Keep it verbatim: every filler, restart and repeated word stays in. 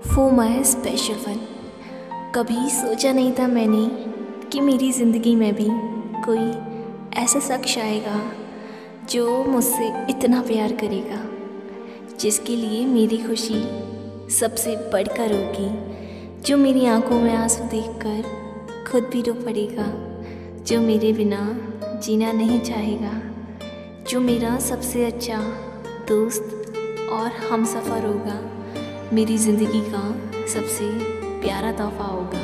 For my special one. कभी सोचा नहीं था मैंने कि मेरी ज़िंदगी में भी कोई ऐसा शख्स आएगा जो मुझसे इतना प्यार करेगा, जिसके लिए मेरी खुशी सबसे बढ़कर होगी, जो मेरी आंखों में आंसू देखकर खुद भी रो पड़ेगा, जो मेरे बिना जीना नहीं चाहेगा, जो मेरा सबसे अच्छा दोस्त और हमसफ़र होगा, मेरी ज़िंदगी का सबसे प्यारा तोहफ़ा होगा।